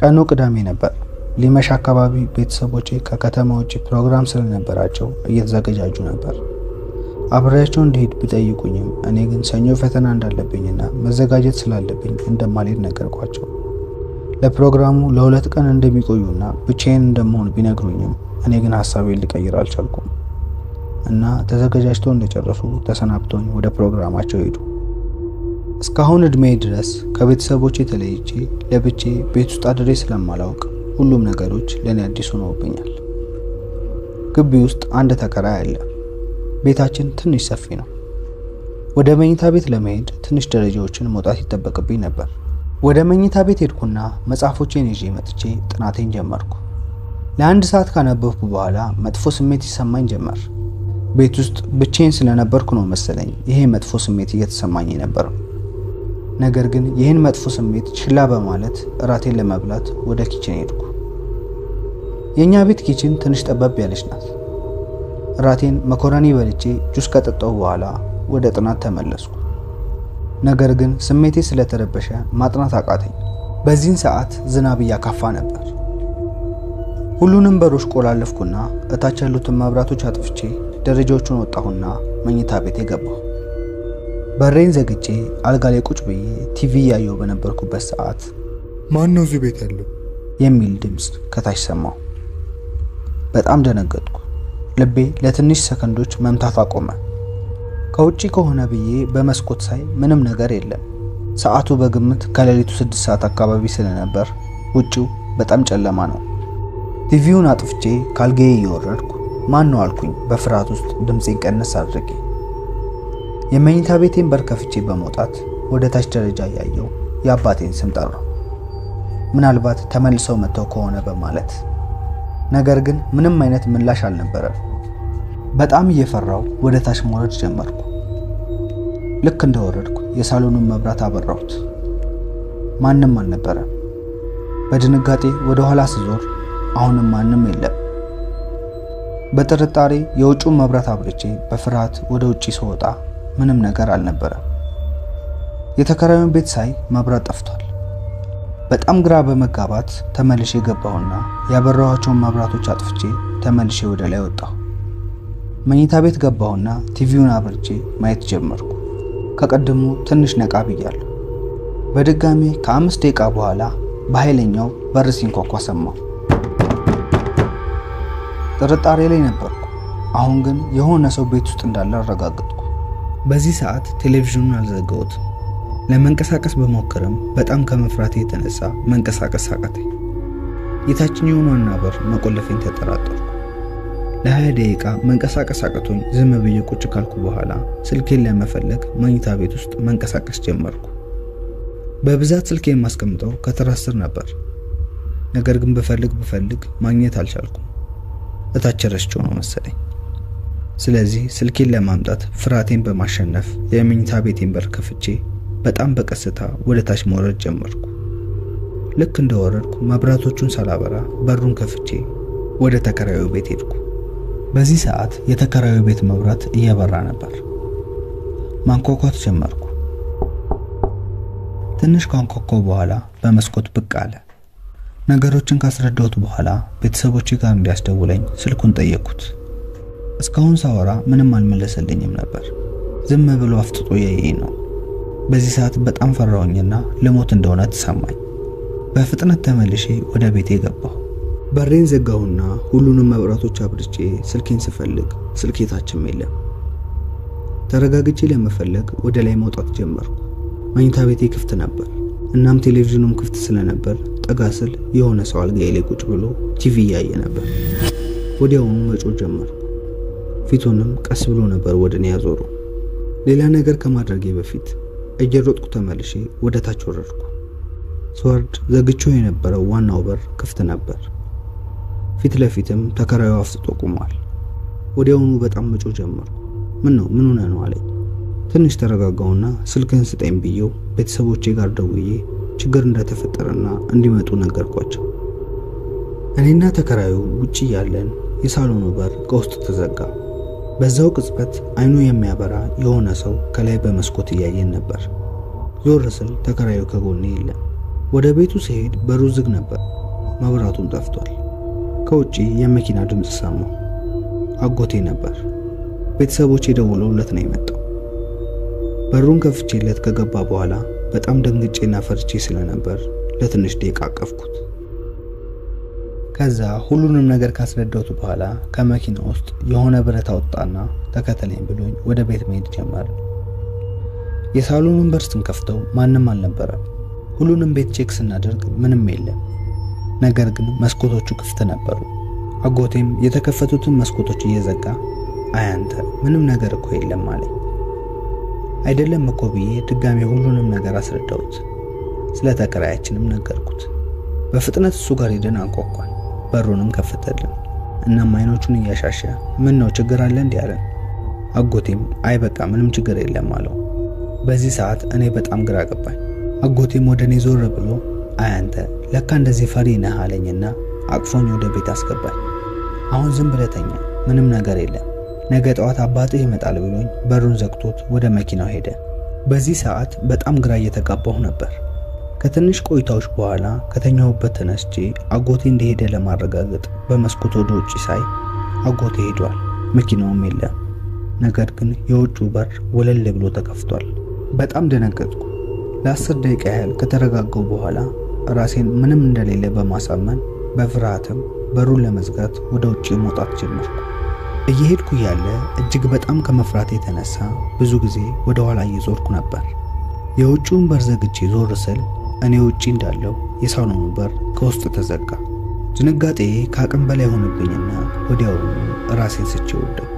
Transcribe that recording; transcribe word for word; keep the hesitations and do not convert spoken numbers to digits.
ቀኑ ቅዳሜ ነበር። ሊመሽ አካባቢ ቤተሰቦቼ ከከተማ ውጪ ፕሮግራም ስለነበራቸው እየተዘጋጁ ነበር። አብሬያቸው እንድሄድ ቢጠይቁኝም እኔ ግን ሰኞ ፈተና እንዳለብኝና መዘጋጀት ስላለብኝ እንደማልሄድ ነገርኳቸው። ለፕሮግራሙ ለሁለት ቀን እንደሚቆዩና ብቻዬን እንደምሆን ቢነግሩኝም እኔ ግን ሐሳቤን ልቀይር አልቻልኩም እና ተዘጋጅተው እንደጨረሱ ተሰናብተውኝ ወደ ፕሮግራማቸው ሄዱ። እስካሁን እድሜ ድረስ ከቤተሰቦቼ ተለይቼ ለብቻዬ ቤት ውስጥ አድሬ ስለማላውቅ ሁሉም ነገሮች ለኔ አዲስ ሆነውብኛል። ግቢ ውስጥ አንድ ተከራይ አለ። ቤታችን ትንሽ ሰፊ ነው። ወደ መኝታ ቤት ለመሄድ ትንሽ ደረጃዎችን መውጣት ይጠበቅብኝ ነበር። ወደ መኝታ ቤት ሄድኩና መጽሐፎቼን ይዤ መጥቼ ጥናቴን ጀመርኩ። ለአንድ ሰዓት ካነበብኩ በኋላ መጥፎ ስሜት ይሰማኝ ጀመር። ቤት ውስጥ ብቻዬን ስለነበርኩ ነው መሰለኝ ይሄ መጥፎ ስሜት እየተሰማኝ ነበር። ነገር ግን ይህን መጥፎ ስሜት ችላ በማለት እራቴን ለመብላት ወደ ኪችን ሄድኩ። የኛ ቤት ኪችን ትንሽ ጠባብ ያለች ናት። እራቴን መኮረኒ በልቼ ጁስ ከጠጣሁ በኋላ ወደ ጥናት ተመለስኩ። ነገር ግን ስሜቴ ስለተረበሸ ማጥናት አቃተኝ። በዚህን ሰዓት ዝናብ እያካፋ ነበር። ሁሉንም በሮች ቆላለፍኩና እታች ያሉትን መብራቶች አጥፍቼ ደረጃዎቹን ወጣሁና መኝታ ቤቴ ገባሁ። በሬን ዘግቼ አልጋ ላይ ቁጭ ብዬ ቲቪ ያየው በነበርኩበት ሰዓት ማን ነው እዚህ ቤት ያለው የሚል ድምጽ ከታች ሰማሁ። በጣም ደነገጥኩ። ልቤ ለትንሽ ሰከንዶች መምታት አቆመ። ከውጪ ከሆነ ብዬ በመስኮት ሳይ ምንም ነገር የለም። ሰዓቱ በግምት ከሌሊቱ ስድስት ሰዓት አካባቢ ስለነበር ውጪው በጣም ጨለማ ነው። ቲቪውን አጥፍቼ ካልጋዬ እየወረድኩ ማን ነው አልኩኝ በፍርሃት ውስጥ ድምጼን ቀነስ አድርጌ። የመኝታ ቤቴን በር ከፍቼ በመውጣት ወደ ታች ደረጃ ያየው የአባቴን ስም ጠራው። ምናልባት ተመልሰው መተው ከሆነ በማለት ነገር ግን ምንም አይነት ምላሽ አልነበረም። በጣም እየፈራው ወደ ታች መውረድ ጀመርኩ። ልክ እንደወረድኩ የሳሎኑን መብራት አበራሁት። ማንም አልነበረም። በድንጋጤ ወደ ኋላ ስዞር አሁንም ማንም የለም። በጥርጣሬ የውጭውን መብራት አብርቼ በፍርሃት ወደ ውጪ ስወጣ ምንም ነገር አልነበረም። የተከራዩን ቤት ሳይ መብራት ጠፍቷል። በጣም ግራ በመጋባት ተመልሼ ገባሁና ያበራኋቸውን መብራቶች አጥፍቼ ተመልሼ ወደ ላይ ወጣሁ። መኝታ ቤት ገባሁና ቲቪውን አብርቼ ማየት ጀመርኩ። ከቀድሞ ትንሽ ነቃ ብያለሁ። በድጋሚ ከአምስት ደቂቃ በኋላ በኃይለኛው በር ሲንኳኳ ሰማሁ። ጥርጣሬ ላይ ነበርኩ። አሁን ግን የሆነ ሰው ቤት ውስጥ እንዳለ አረጋግጥኩ። በዚህ ሰዓት ቴሌቪዥኑን አልዘጋሁትም። ለመንቀሳቀስ በሞከረም በጣም ከመፍራቴ የተነሳ መንቀሳቀስ አቃተኝ። የታችኛውን ዋና በር መቆለፌን ተጠራጠርኩ። ለሃያ ደቂቃ መንቀሳቀስ አቅቶኝ ዝም ብዬ ቁጭ ካልኩ በኋላ ስልኬን ለመፈለግ መኝታ ቤት ውስጥ መንቀሳቀስ ጀመርኩ። በብዛት ስልኬን ማስቀምጠው ከትራስ ስር ነበር። ነገር ግን በፈልግ በፈልግ ማግኘት አልቻልኩም። እታች ረስቼው ነው መሰለኝ። ስለዚህ ስልኬን ለማምጣት ፍርሃቴን በማሸነፍ የመኝታ ቤቴን በር ከፍቼ በጣም በቀስታ ወደ ታች መውረድ ጀመርኩ። ልክ እንደወረድኩ መብራቶቹን ሳላበራ በሩን ከፍቼ ወደ ተከራዩ ቤት ሄድኩ። በዚህ ሰዓት የተከራዩ ቤት መብራት እየበራ ነበር። ማንኳኳት ጀመርኩ። ትንሽ ካንኳኳው በኋላ በመስኮት ብቅ አለ። ነገሮችን ካስረዳሁት በኋላ ቤተሰቦቼ ጋር እንዲያስደውለኝ ስልኩን ጠየቅኩት። እስካሁን ሳወራ ምንም አልመለሰልኝም ነበር። ዝም ብሎ አፍጥጦ ያየኝ ነው። በዚህ ሰዓት በጣም ፈራሁኝና ለሞት እንደሆነ ተሰማኝ። በፍጥነት ተመልሼ ወደ ቤቴ ገባሁ። በሬን ዘጋሁና ሁሉንም መብራቶች አብርቼ ስልኬን ስፈልግ ስልኬ ታችም የለም። ተረጋግቼ ለመፈለግ ወደ ላይ መውጣት ጀመርኩ። መኝታ ቤቴ ክፍት ነበር። እናም ቴሌቪዥኑም ክፍት ስለነበር ጠጋ ስል የሆነ ሰው አልጋዬ ላይ ቁጭ ብሎ ቲቪ ያየ ነበር። ወዲያውኑ መጮህ ጀመርኩ። ፊቱንም ቀስ ብሎ ነበር ወደኔ ያዞረው። ሌላ ነገር ከማድረጌ በፊት እየሮጥኩ ተመልሼ ወደ ታች ወረድኩ። ስወርድ ዘግቼው የነበረው ዋናው በር ክፍት ነበር። ፊት ለፊትም ተከራዩ አፍጥጦ ቆሟል። ወዲያውኑ በጣም መጮህ ጀመርኩ። ምን ነው ምን ሆነ ነው አለኝ። ትንሽ ተረጋጋውና ስልክህን ስጠኝ ብዬው ቤተሰቦቼ ጋር ደውዬ ችግር እንደተፈጠረና እንዲመጡ ነገርኳቸው። እኔና ተከራዩ ውጪ ያለን የሳሎኑ በር ከውስጥ ተዘጋ። በዛው ቅጽበት አይኑ የሚያበራ የሆነ ሰው ከላይ በመስኮት ያየን ነበር። ዞር ስል ተከራዩ ከጎኔ የለም። ወደ ቤቱ ሲሄድ በሩ ዝግ ነበር። መብራቱን ጠፍቷል። ከውጪ የመኪና ድምጽ ሰማሁ። አጎቴ ነበር። ቤተሰቦቼ ደውለውለት ነው የመጣው። በሩን ከፍቼለት ከገባ በኋላ በጣም ደንግጬና ፈርቼ ስለነበር ለትንሽ ደቂቃ አቀፍኩት። ከዛ ሁሉንም ነገር ካስረዳሁት በኋላ ከመኪና ውስጥ የሆነ ብረት አወጣና ተከተለኝ ብሎኝ ወደ ቤት መሄድ ጀመረ። የሳሎኑን በር ስንከፍተው ማንም አልነበረም። ሁሉንም ቤት ቼክ ስናደርግ ምንም የለም። ነገር ግን መስኮቶቹ ክፍት ነበሩ። አጎቴም የተከፈቱትን መስኮቶች እየዘጋ አያንተ ምንም ነገር እኮ የለም አለኝ። አይደለም እኮ ብዬ ድጋሜ ሁሉንም ነገር አስረዳሁት። ስለ ተከራያችንም ነገርኩት። በፍጥነት እሱ ጋር ሄደን አንኳኳን። በሩንም ከፈተልን። እናም አይኖቹን እያሻሸ ምን ነው ችግር አለ እንዴ አለን። አጎቴም አይ በቃ ምንም ችግር የለም አለው። በዚህ ሰዓት እኔ በጣም ግራ ገባኝ። አጎቴም ወደኔ ዞር ብሎ አያንተ ለካ እንደዚህ ፈሪ ነህ አለኝና አቅፎኝ ወደ ቤት አስገባኝ። አሁን ዝም ብለህ ተኛ፣ ምንም ነገር የለም፣ ነገ ጠዋት አባትህ ይመጣል ብሎኝ በሩን ዘግቶት ወደ መኪናው ሄደ። በዚህ ሰዓት በጣም ግራ እየተጋባሁ ነበር። ከትንሽ ቆይታዎች በኋላ ከተኛሁበት ተነስቼ አጎቴ እንደሄደ ለማረጋገጥ በመስኮት ወደ ውጪ ሳይ አጎቴ ሄዷል፣ መኪናውም የለም። ነገር ግን የውጪው በር ወለል ብሎ ተከፍቷል። በጣም ደነገጥኩ። ለአስር ደቂቃ ያህል ከተረጋጋሁ በኋላ ራሴን ምንም እንደሌለ በማሳመን በፍርሃትም በሩን ለመዝጋት ወደ ውጪ መውጣት ጀመርኩ። እየሄድኩ ያለ እጅግ በጣም ከመፍራቴ የተነሳ ብዙ ጊዜ ወደ ኋላ እየዞርኩ ነበር። የውጪውን በር ዘግቼ ዞር ስል እኔ ውጪ እንዳለው የሳሎኑ በር ከውስጥ ተዘጋ። ድንጋጤ ከአቅም በላይ ሆነብኝና ወዲያውኑ ራሴን ስቼ ወደቅኩ።